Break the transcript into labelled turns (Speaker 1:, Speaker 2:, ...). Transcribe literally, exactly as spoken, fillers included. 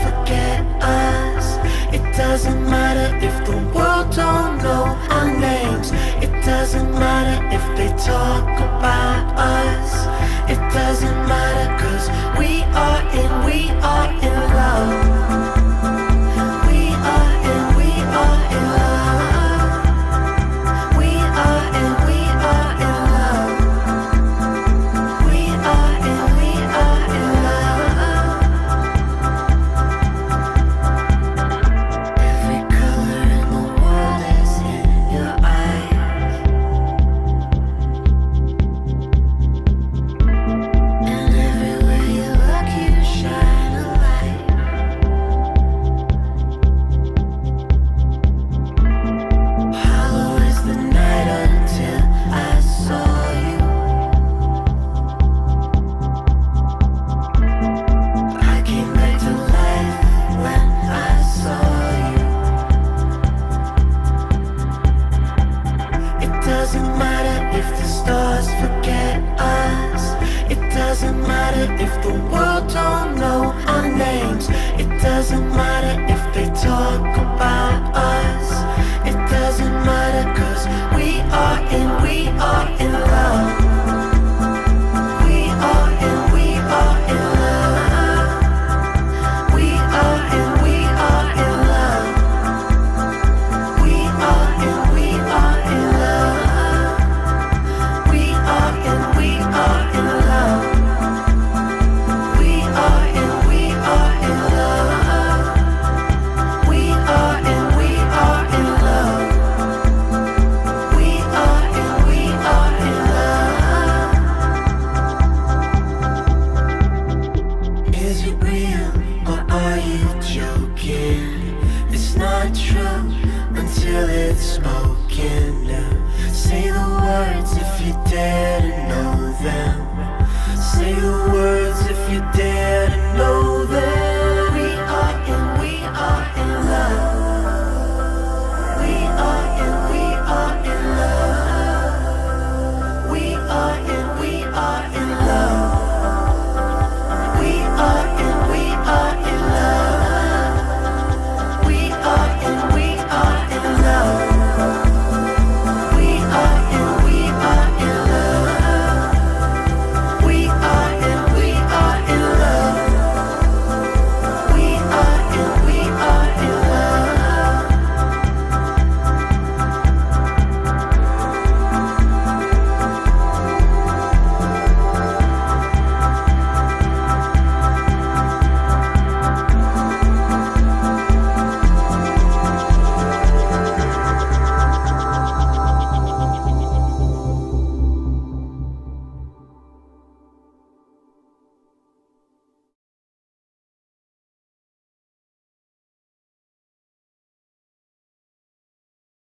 Speaker 1: forget us. It doesn't matter if the world don't know our names. It doesn't matter if they talk about us. It doesn't matter, cause we are in, we are in love. We are in, we are in love. We are in, we are in love. We are in, we are in love. Every color in the world is in your eyes. And everywhere you look, you shine a light. Hollow is the night until I saw you. I came back to life when I saw you. It doesn't matter if the stars forget us. It doesn't matter if the world